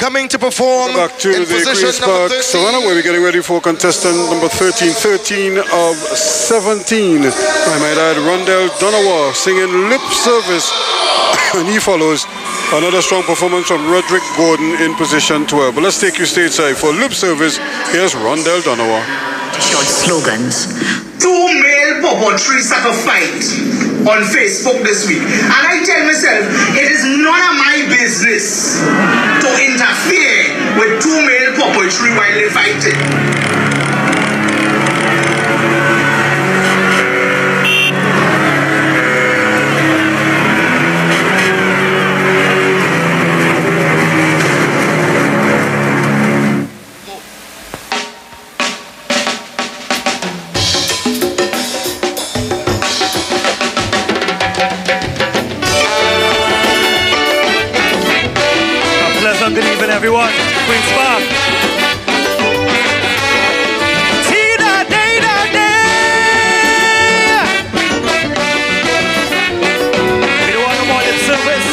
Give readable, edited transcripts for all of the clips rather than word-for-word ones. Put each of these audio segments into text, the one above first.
coming to perform back to in the position Queen's number Park 13. Savannah, where we're getting ready for contestant number 13 of 17. I might add Rondell Donawa singing Lip Service. And he follows another strong performance from Roderick Gordon in position 12. But let's take you stateside for Lip Service. Here's Rondell Donawa. Short slogans. 2 male purple trees start a fight on Facebook this week. And I tell myself, it is none of my business to interfere with 2 male purple trees while they're fighting. Good evening, everyone. Queen's Park. We don't want no more lip service.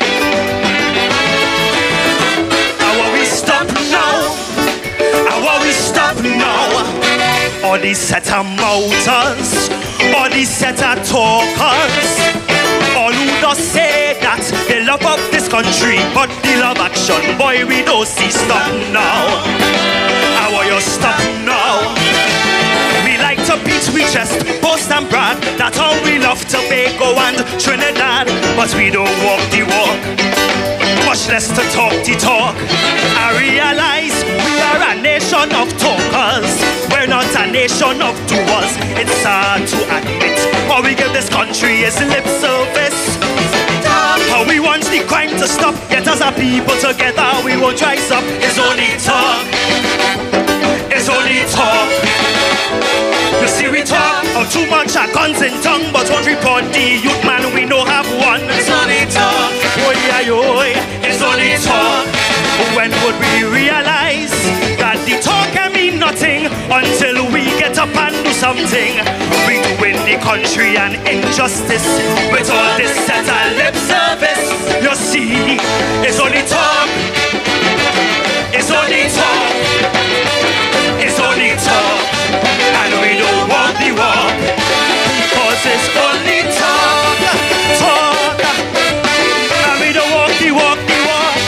I want we stop now. I want we stop now. All these set of mouters, all these set of talkers. All who does say that they love up this country, but they love action. Boy, we don't see stop now. I want you stop now. We like to beat we chest, boast and brag that all we love Tobago and Trinidad, but we don't walk the walk, much less to talk the talk. I realize we are a nation of talkers, we're not a nation of doers. It's hard to admit, all we give this country is lip service. How we want the crime to stop, yet as a people together we won't rise up. It's only talk, it's only talk. You see we talk of too much of guns and tongue, but won't report the youth man we know have one. It's only talk, oh yeah, it's only talk. When would we realize that the talk can mean nothing until we get up and do something? We win the country and injustice with all this set of lip service. You see, it's only talk, it's only talk, it's only talk, and we don't walk the walk because it's only talk, talk, and we don't walk the walk, the walk.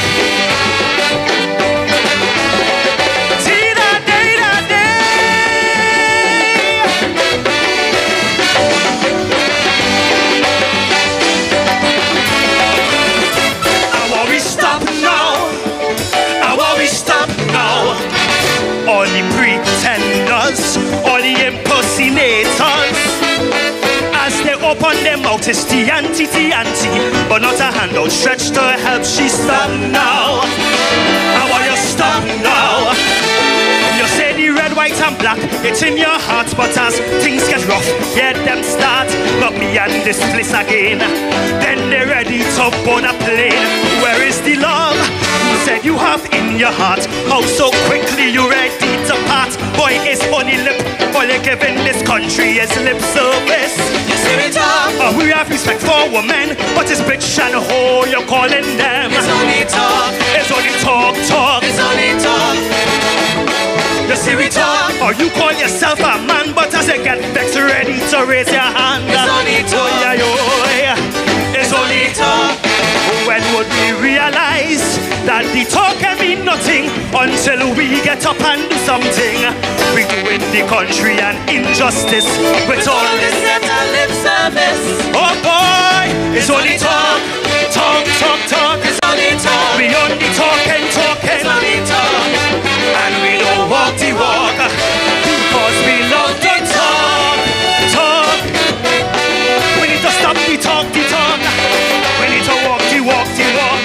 All the pretenders, all the impersonators, as they open their mouth, it's TNT, but not a hand outstretched to help. She stop now. I want you stop now. You say the red, white and black, it's in your heart, but as things get rough, yeah, them start not me and this place again. Then they're ready to burn a plane. Where is the love you said you have in your heart? How so quickly you ready to part? Boy, it's only lip, all you give in this country is lip service. You see me talk, we have respect for women, but it's bitch and hoe you're calling them. It's only talk, it's only talk, talk, it's only talk. You see we talk, or you call yourself a man, but as you get vexed, ready to raise your hand. It's only talk, oh yeah, it's only talk. When would we realize that the talk can mean nothing until we get up and do something? We do in the country and injustice with all this set of lip service. Oh boy, it's only talk, talk, talk, talk. It's only talk. We only talking, talking. It's only talk, and we don't walk the walk because we love the talk, talk. We need to stop the talk, the talk. We need to walk the walk, the walk.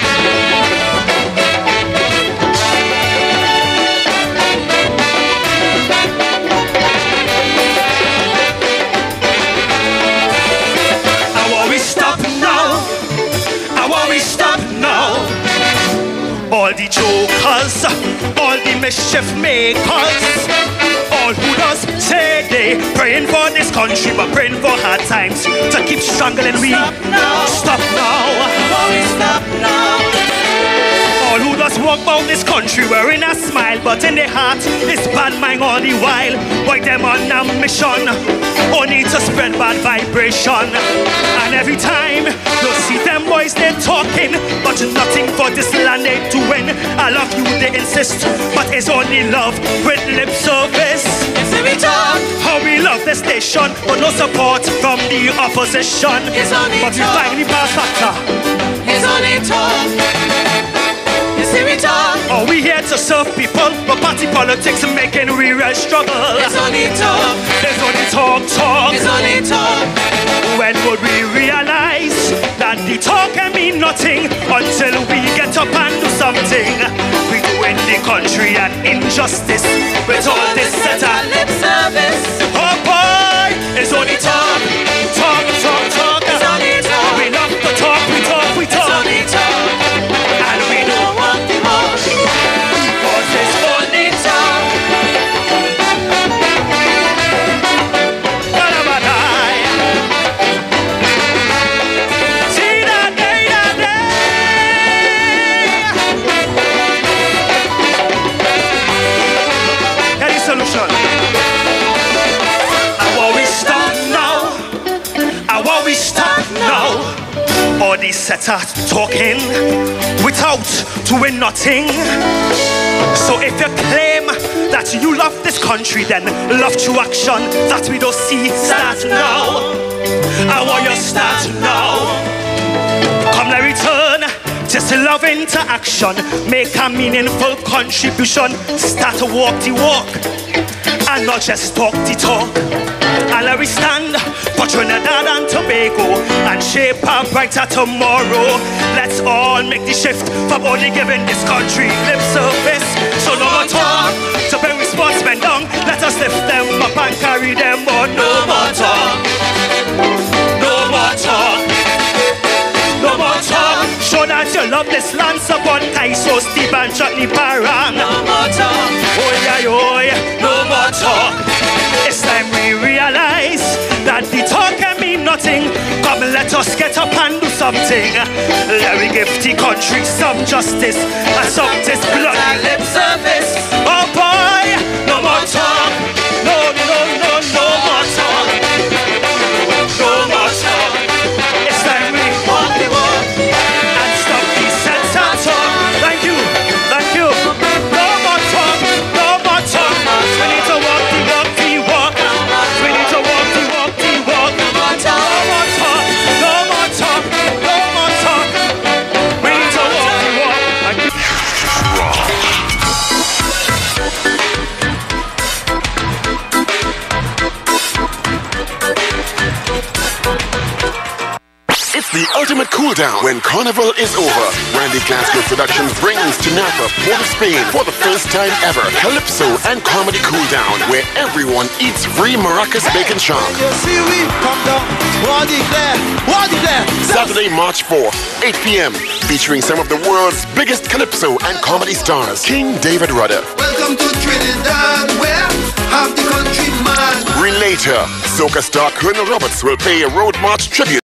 I want we stop now. I want we stop now. All the jokers, all the mischief makers, all who does say they praying for this country but praying for hard times to keep strangling we. Stop now. Stop now. Stop now. All who does Let's walk about this country wearing a smile, but in their heart it's bad mind all the while. Boy, them on a mission, only to spread bad vibration. And every time you see them boys, they're talking, but nothing for this land they doing. I love you, they insist, but it's only love with lip service. You see me talk, How we love the station, but no support from the opposition. It's only But we talk. find the bad factor. it's only talk. You see me talk, Are we here to serve people, but party politics making we real struggle? it's only talk, There's only talk. it's only talk. When would we realize that the talk can mean nothing until we get up and do something? We doing the country an injustice with all this set of lip service. oh boy, it's only talk. It's only talk. We love to talk, we talk. It's only talk. And we Don't want the walk, cause it's only talk. See that day. Any solution? I want we stop now. I want we stop now. All these sets are talking without doing nothing. So if you claim that you love this country, then love through action that we don't see. Start now. I want you start now. Come, let return. Just love into action. Make a meaningful contribution. Start to walk the walk and not just talk the talk. And let we stand for Trinidad and Tobago and shape a brighter tomorrow. Let's all make the shift from only giving this country lip service. So no more talk to bring we sportsmen down. Let us lift them up and carry them on. No more talk. No more talk. No more talk. Show that you love this land. Support Kaiso, Steve and Chutney Parang. No more talk, Oi, no more talk. It's time we realize that the talk can mean nothing. Come, let us get up and do something. Let me give the country some justice and some this bloody lip service. oh boy, no more talk. No more talk. No more talk. It's time we Walk the walk, and stop the sense of talk. Thank you. No more talk. We need to walk the walk. We need to walk the walk. no more talk. No more talk. We need to walk the walk. Thank you. It's the ultimate cool down when Carnival is over. Randy Glasgow Productions brings to Napa, Port of Spain, for the first time ever, Calypso and Comedy Cool Down, where everyone eats free Maracas bacon shark. You see we come down, what declare. Saturday, March 4th, 8 p.m., featuring some of the world's biggest Calypso and comedy stars, King David Rudder. Welcome to Trinidad, where half the country man. Relater, soca star Colonel Roberts will pay a road march tribute